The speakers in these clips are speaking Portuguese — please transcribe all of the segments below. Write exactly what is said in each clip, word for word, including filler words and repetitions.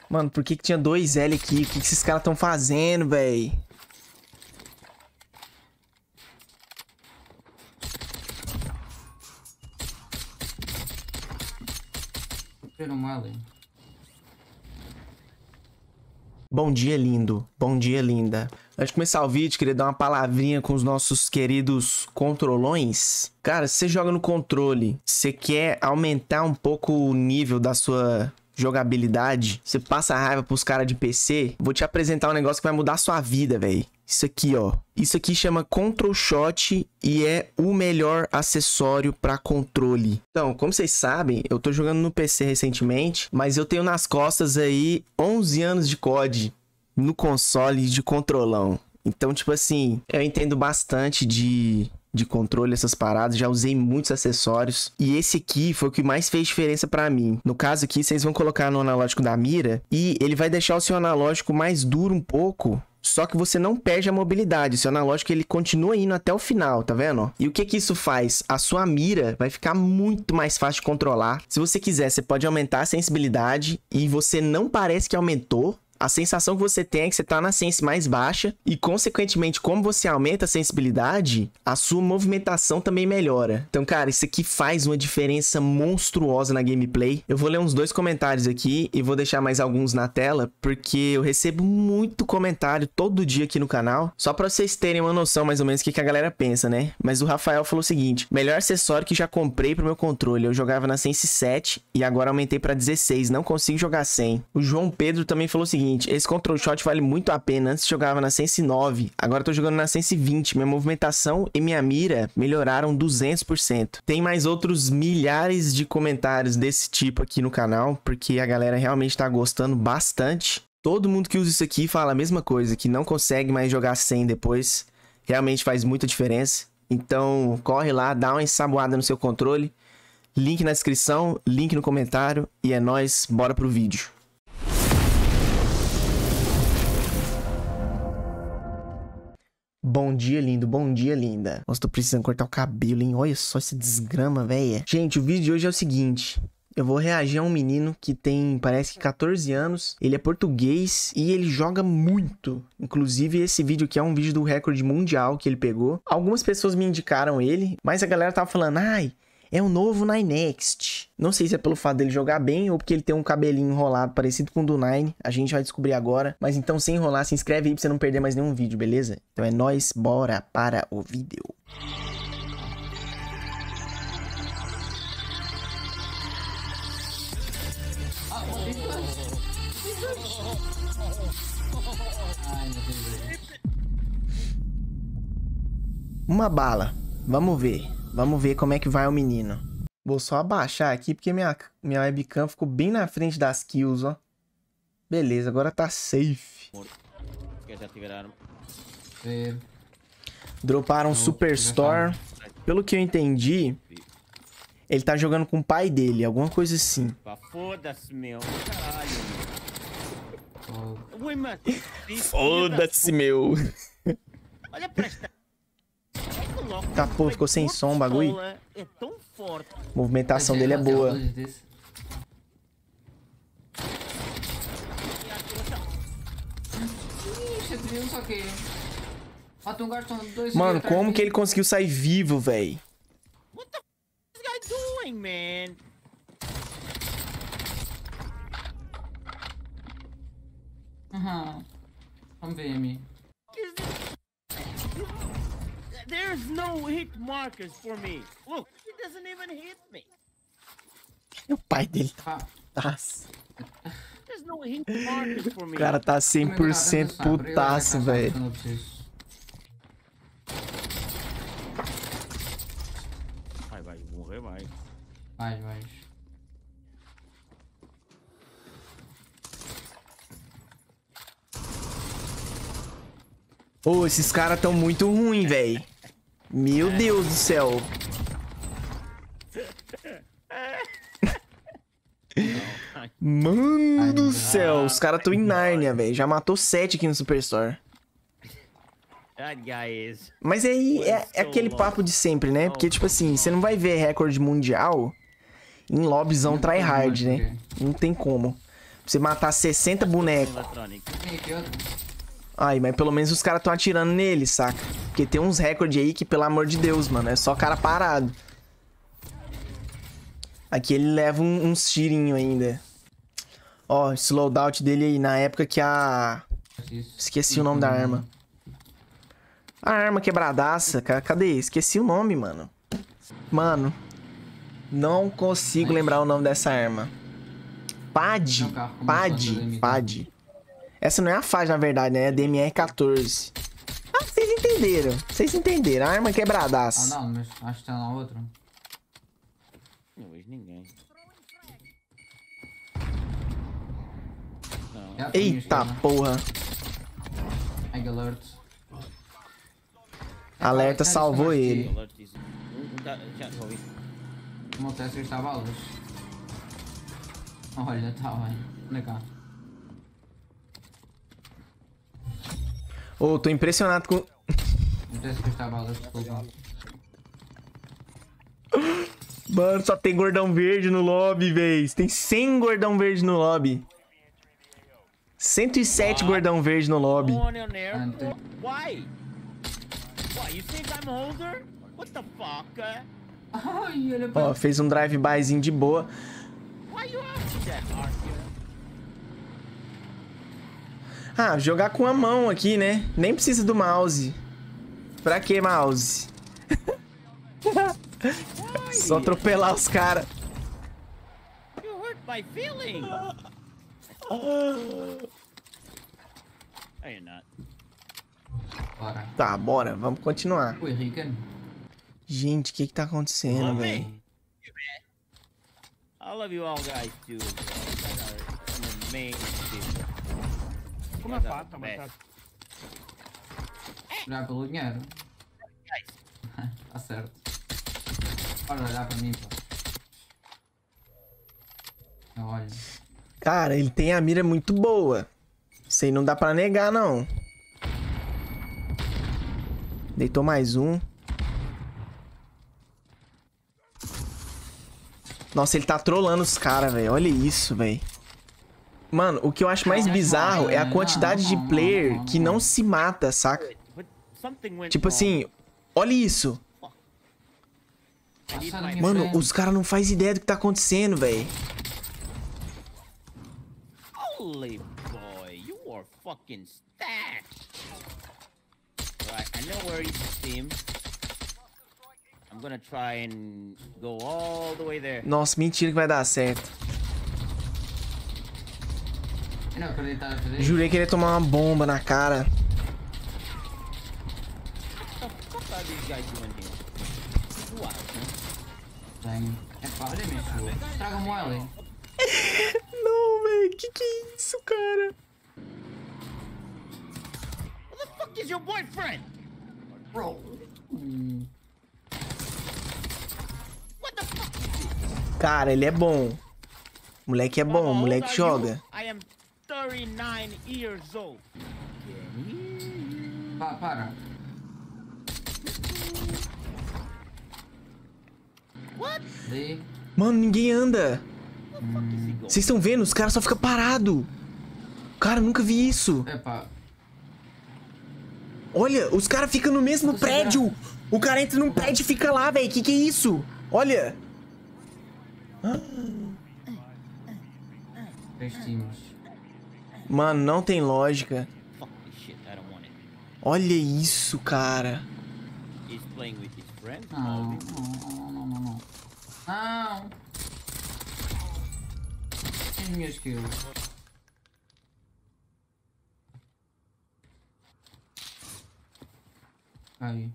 Mano, por que que tinha dois L aqui? O que que esses caras tão fazendo, véi? Bom dia, lindo. Bom dia, linda. Antes de começar o vídeo, queria dar uma palavrinha com os nossos queridos controlões. Cara, se você joga no controle, você quer aumentar um pouco o nível da sua jogabilidade, você passa a raiva pros caras de P C, vou te apresentar um negócio que vai mudar a sua vida, velho. Isso aqui, ó. Isso aqui chama Control Shot e é o melhor acessório para controle. Então, como vocês sabem, eu tô jogando no P C recentemente, mas eu tenho nas costas aí onze anos de C O D no console de controlão. Então, tipo assim, eu entendo bastante de... de controle, essas paradas, já usei muitos acessórios, e esse aqui foi o que mais fez diferença pra mim. No caso aqui, vocês vão colocar no analógico da mira, e ele vai deixar o seu analógico mais duro um pouco, só que você não perde a mobilidade, o seu analógico ele continua indo até o final, tá vendo? E o que que isso faz? A sua mira vai ficar muito mais fácil de controlar. Se você quiser, você pode aumentar a sensibilidade, e você não parece que aumentou. A sensação que você tem é que você tá na sense mais baixa e, consequentemente, como você aumenta a sensibilidade, a sua movimentação também melhora. Então, cara, isso aqui faz uma diferença monstruosa na gameplay. Eu vou ler uns dois comentários aqui e vou deixar mais alguns na tela, porque eu recebo muito comentário todo dia aqui no canal, só pra vocês terem uma noção mais ou menos do que, que a galera pensa, né? Mas o Rafael falou o seguinte: melhor acessório que já comprei pro meu controle. Eu jogava na sense sete e agora aumentei pra dezesseis, não consigo jogar sem. O João Pedro também falou o seguinte: esse Control Shot vale muito a pena. Antes jogava na sense nove, agora tô jogando na sense vinte. Minha movimentação e minha mira melhoraram duzentos por cento. Tem mais outros milhares de comentários desse tipo aqui no canal, porque a galera realmente tá gostando bastante. Todo mundo que usa isso aqui fala a mesma coisa, que não consegue mais jogar sem depois. Realmente faz muita diferença. Então corre lá, dá uma ensaboada no seu controle. Link na descrição, link no comentário, e é nóis, bora pro vídeo. Bom dia, lindo. Bom dia, linda. Nossa, tô precisando cortar o cabelo, hein? Olha só essa desgrama, véia. Gente, o vídeo de hoje é o seguinte: eu vou reagir a um menino que tem, parece que quatorze anos. Ele é português e ele joga muito. Inclusive, esse vídeo aqui é um vídeo do recorde mundial que ele pegou. Algumas pessoas me indicaram ele, mas a galera tava falando: ai, é o novo Ninext. Não sei se é pelo fato dele jogar bem ou porque ele tem um cabelinho enrolado parecido com o do Nine. A gente vai descobrir agora. Mas então, sem enrolar, se inscreve aí pra você não perder mais nenhum vídeo, beleza? Então é nóis, bora para o vídeo. Uma bala. Vamos ver. Vamos ver como é que vai o menino. Vou só abaixar aqui porque minha, minha webcam ficou bem na frente das kills, ó. Beleza, agora tá safe. Droparam um Superstore. Pelo que eu entendi, ele tá jogando com o pai dele, alguma coisa assim. Foda-se, meu. Foda-se, meu. Olha pra esta... Tá, pô, ficou sem som o bagulho. A movimentação dele é boa. Mano, como que ele conseguiu sair vivo, véi? What the f is this guy doing, man? Aham. Vamos ver, M. There's no hit markers for me. Look, he doesn't even hit me. O pai dele Ah. tá... There's no hit markers for me. O cara tá cem por cento putaço, velho. Vai, vai, morrer, vai. Vai, vai. Ô, oh, esses caras tão muito ruins, velho. Meu Deus do céu. Mano do céu, os caras tão em Nárnia, velho. Já matou sete aqui no Superstore. Mas aí é, é aquele papo de sempre, né? Porque, tipo assim, você não vai ver recorde mundial em lobbyzão tryhard, né? Não tem como. você matar sessenta bonecos. Electronic. Tem aqui outro. Ai, mas pelo menos os caras estão atirando nele, saca? Porque tem uns recordes aí que, pelo amor de Deus, mano, é só cara parado. Aqui ele leva um, uns tirinhos ainda. Ó, esse loadout dele aí, na época que a... Isso. Esqueci o nome da arma. A arma quebradaça, cara, cadê? Esqueci o nome, mano. Mano, não consigo lembrar o nome dessa arma. Pad, Não, carro, como Pad, faz o Pad. Essa não é a F A D, na verdade, né? É a D M R quatorze. Ah, vocês entenderam. Vocês entenderam. A arma Ah, quebradaça. não, mas acho que tem lá outro. Não vejo ninguém. É a Eita minha porra. Egg alert. Alerta É, salvou isso, ele. Alert is- Um, um tá, já ouvi. O meu teste está a balas. Olha, tá bem. Anda cá. Ô, tô impressionado com... O teste está a balas, desculpa. Mano, só tem gordão verde no lobby, véi. Tem cem gordão verde no lobby. cento e sete gordão verde no lobby. No one in there. And the- Why? Why? You think I'm older? What the fuck? uh? Ai, olha Ó, pra... fez um drive-byzinho de boa. Why you asking that, Arthur? Ah, jogar com a mão aqui, né? Nem precisa do mouse. Pra que mouse? Só atropelar os caras. You hurt my feeling. Are you not? Bora. Tá, bora. Vamos continuar. Ui, Rican. Gente, o que que tá acontecendo, Love velho? me. I love you all guys too. Bro. You guys are some amazing. Come You guys é are fata, the mas best. Olhar pelo dinheiro. Guys, Tá certo. Bora olhar para mim, pô. Olha. Cara, ele tem a mira muito boa. Isso aí não dá pra negar, não. Deitou mais um. Nossa, ele tá trolando os caras, velho. Olha isso, velho. Mano, o que eu acho mais bizarro é a quantidade de player que não se mata, saca? but something went Tipo wrong. assim, olha isso. I need Passa na my minha Mano, frente. os caras não fazem ideia do que tá acontecendo, velho. Holy boy, you are fucking stacked. Right, I know where he's team. I'm gonna try and go all the way there. Nossa, mentira que vai dar certo. Eu não acreditava a fazer isso. Jurei que ele ia tomar uma bomba na cara. What the fuck are these guys doing here? What? Tenho. É pá, olha mesmo. Traga-me o Ellie. Não, velho. Que que é isso, cara? Who the fuck is your boyfriend? Bro. Hum. What the fuck? Cara, ele é bom. Moleque é bom, How old moleque are joga. you? I am thirty-nine years old. Pá, para. What? Daí. Mano, ninguém anda. Where the fuck is he going? Vocês estão vendo? Os caras só ficam parados. Cara, nunca vi isso. É pá. Olha, os caras ficam no mesmo Você prédio. O cara entra num prédio e fica lá, velho. Que que é isso? Olha. Três times. Mano, não tem lógica. Fuck this shit, I don't want it. Olha isso, cara. He's playing with his friend. Não, Maybe. não, não, não, não. Não. As minhas kills. Aí.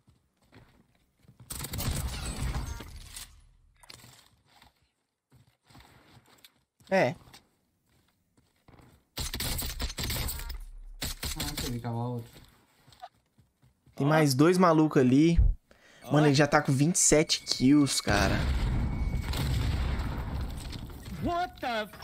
É. Ah, não sabia que lá outro. Tem mais dois malucos ali. Mano, ele já tá com vinte e sete kills, cara. What the? F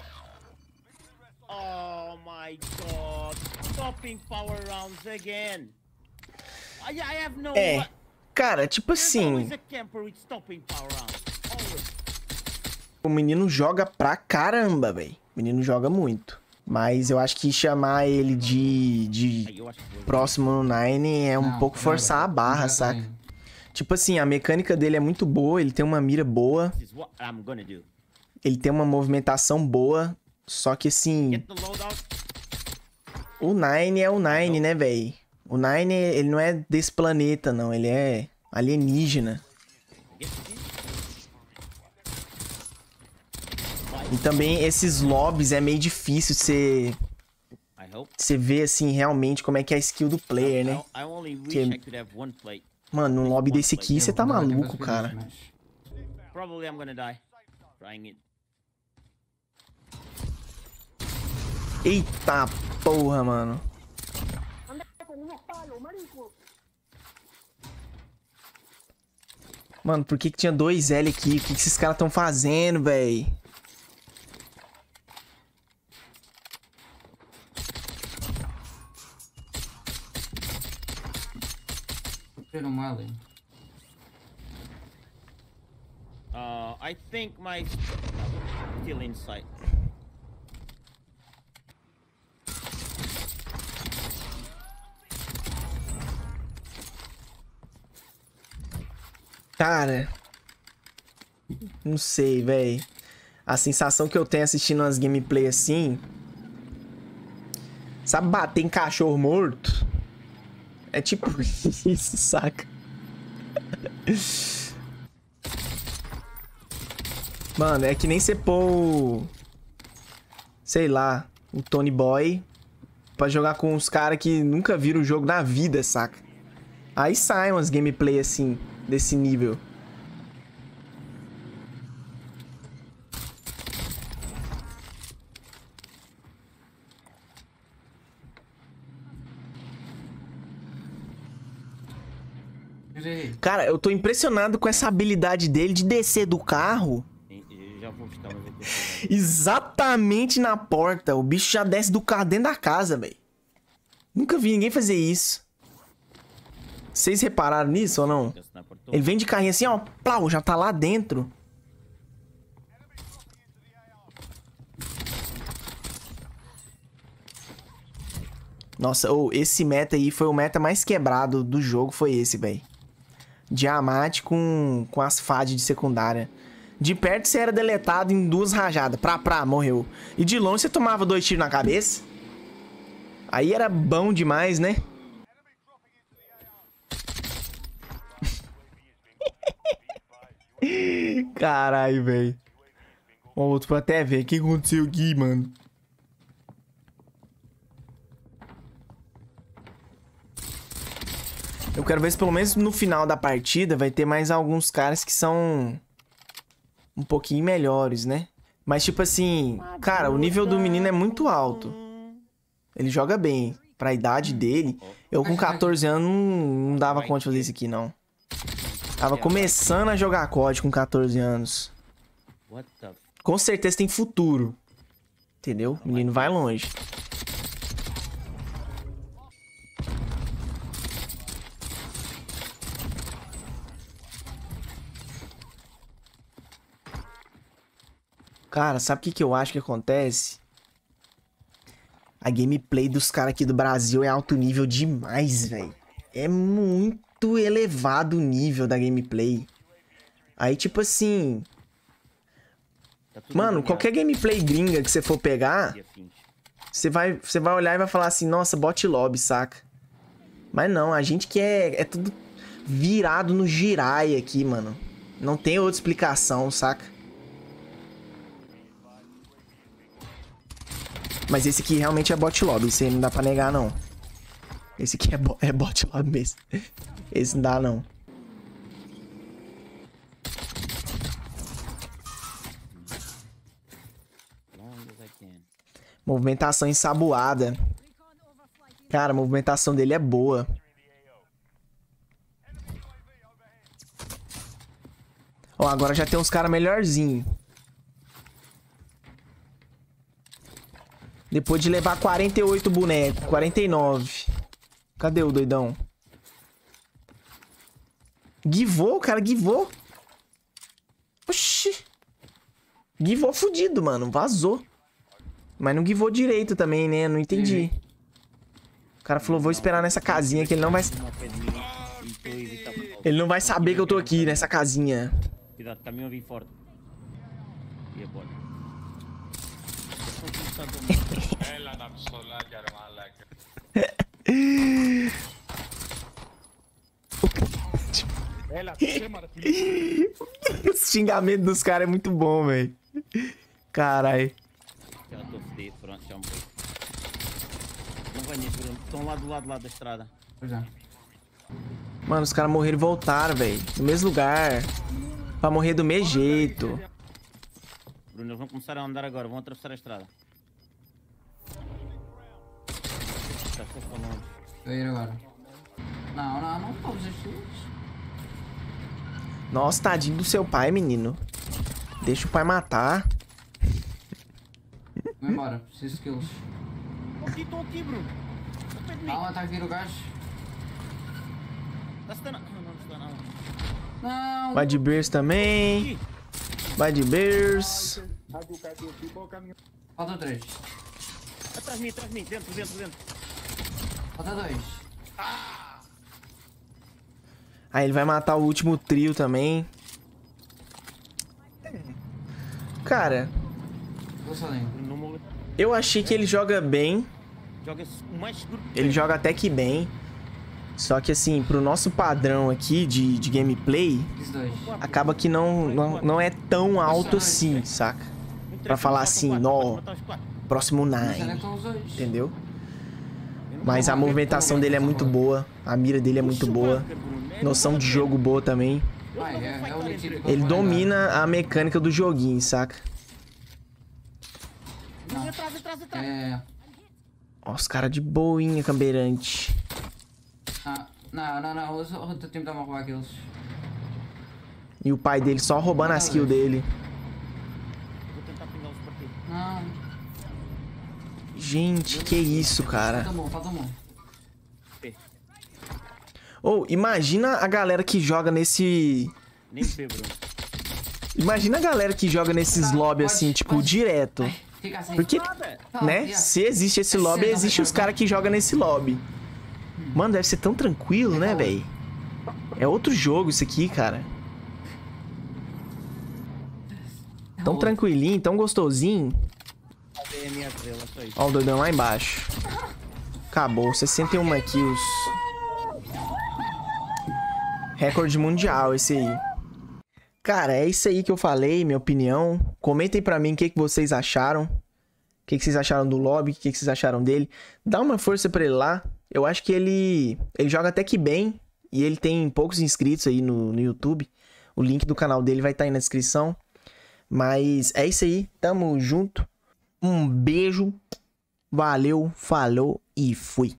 oh my god! Stopping power rounds again. I, I have no. É. Cara, tipo There's assim, always a camper with stopping power rounds. Always. o menino joga pra caramba, velho. O menino joga muito. Mas eu acho que chamar ele de, de próximo no Nine é um Não, pouco forçar a barra, já tá saca? indo. Tipo assim, a mecânica dele é muito boa, ele tem uma mira boa, This is what I'm gonna do. ele tem uma movimentação boa, só que assim, Get the loadout. o Nine é o Nine, né, véi? O Nine, ele não é desse planeta, não, ele é alienígena. Get this. E também esses lobbies é meio difícil você I hope. você ver assim realmente como é que é a skill do player, né? I, I only wish Que- I could have one plate. Mano, num lobby desse aqui, você tá Eu vou dar maluco, tempo cara. pra Probably I'm gonna die. Trying it. Eita porra, mano. Mano, por que que tinha dois L aqui? O que que esses caras tão fazendo, véi? Ter um ali. Uh, I think my still inside. Cara, não sei, véi. A sensação que eu tenho assistindo umas gameplay assim... Sabe bater em cachorro morto? É tipo isso, saca? Mano, é que nem você pôr o... Sei lá, o Tony Boy pra jogar com uns caras que nunca viram o jogo na vida, saca? Aí sai umas gameplay assim, desse nível. Tirei. Cara, eu tô impressionado com essa habilidade dele de descer do carro Eu já vou chutar uma vez. exatamente na porta. O bicho já desce do carro dentro da casa, velho. Nunca vi ninguém fazer isso. Vocês repararam nisso ou não? Ele vem de carrinho assim, ó. Plau, já tá lá dentro. Nossa, oh, esse meta aí foi o meta mais quebrado do jogo, foi esse, velho. Diamante com, com as F A D de secundária. De perto você era deletado em duas rajadas. Pra, pra, morreu. E de longe você tomava dois tiros na cabeça. Aí era bom demais, né? Caralho, velho. O outro pra até ver. O que aconteceu aqui, mano? Eu quero ver se pelo menos no final da partida vai ter mais alguns caras que são um pouquinho melhores, né? Mas tipo assim, cara, o nível do menino é muito alto. Ele joga bem. Pra idade dele, eu com quatorze anos não, não dava conta de fazer isso aqui, não. Tava começando a jogar C O D com quatorze anos. What the? Com certeza tem futuro. Entendeu? O menino vai longe. Cara, sabe o que, que eu acho que acontece? A gameplay dos caras aqui do Brasil é alto nível demais, velho. É muito elevado o nível da gameplay. Aí, tipo assim... Tá tudo Mano, bem, qualquer gameplay gringa que você for pegar, dia finge. você vai, você vai olhar e vai falar assim, nossa, bot lobby, saca? Mas não, a gente que é, é tudo virado no girai aqui, mano. Não tem outra explicação, saca? Mas esse aqui realmente é bot lobby, isso aí não dá pra negar, não. Esse aqui é, bo é bot lobby mesmo. Esse não dá, não. Long as I can. Movimentação ensaboada. Cara, a movimentação dele é boa. Ó, agora já tem uns caras melhorzinhos. Depois de levar quarenta e oito bonecos, quarenta e nove. Cadê o doidão? Givou, cara, givou. Oxi. Givou fudido, mano. Vazou. Mas não guivou direito também, né? Não entendi. O cara falou, vou esperar nessa casinha que ele não vai... Ele não vai saber que eu tô aqui nessa casinha. Cuidado, caminhão vem forte. E é bom. O xingamento dos caras é muito bom, velho. Carai. Já estou fedido, pronto, já morri. Não venhas, Bruno. Estão lá do lado, lado da estrada. Pois é. Mano, os caras morreram e voltaram, velho. No mesmo lugar. Pra morrer do mesmo jeito. Bruno, eles vão começar a andar agora. Vão atravessar a estrada. Está só para longe. Eu ia ir agora. Não, não, não todos estes. Nossa, tadinho do seu pai, menino. Deixa o pai matar. Vou embora, preciso de kills. Estou aqui, estou aqui, Bruno. Estou perto de mim. Calma, está aqui o gajo. Está-se dando... Não, não está nada. Não! Vai de Bears também. Vai de Bears. Falta três. Atrás de mim, atrás de mim. Dentro, dentro, dentro. Falta dois. Aí ele vai matar o último trio também. Cara, Vou sozinho. Não morre. eu achei que ele joga bem. Joga o mais seguro que Ele joga até que bem. Só que assim, pro nosso padrão aqui de, de gameplay, Fiz dois. acaba que não, não, não é tão alto assim, saca? Pra falar assim, nó, próximo Não sei onde é que nine, estão os dois. entendeu? Mas a movimentação dele é muito boa, a mira dele é muito boa, noção de jogo boa também. Vai, é, é o único tipo que eu Ele vou domina a mecânica do joguinho, saca? Não. Atrás, atrás, atrás. É. Ó, os caras de boinha, camberante. Ah, não, não, não. O outro time tá-me a roubar aqueles. E o pai dele só roubando as kills dele. Vou tentar pingá-los para ti. Não. Gente, que isso, cara. Falta um, falta um. Ou, imagina a galera que joga nesse... Nem vê, Bruno. Imagina a galera que joga nesses Tá, lobby pode, assim, tipo, pode. direto. Fica assim. Porque, Nada. Tá, né, yeah. se existe esse lobby, Esse existe não, os caras que jogam nesse lobby. Mano, deve ser tão tranquilo, né, velho? É outro jogo isso aqui, cara. Tão tranquilinho, tão gostosinho. Cadê a minha estrela? Só isso. Ó o doidão lá embaixo. Acabou, sessenta e uma kills. Recorde mundial esse aí. Cara, é isso aí que eu falei, minha opinião. Comentem pra mim o que, que vocês acharam. O que, que vocês acharam do lobby, o que, que vocês acharam dele. Dá uma força pra ele lá. Eu acho que ele, ele joga até que bem. E ele tem poucos inscritos aí no, no YouTube. O link do canal dele vai estar aí na descrição. Mas é isso aí, tamo junto. Um beijo. Valeu, falou e fui.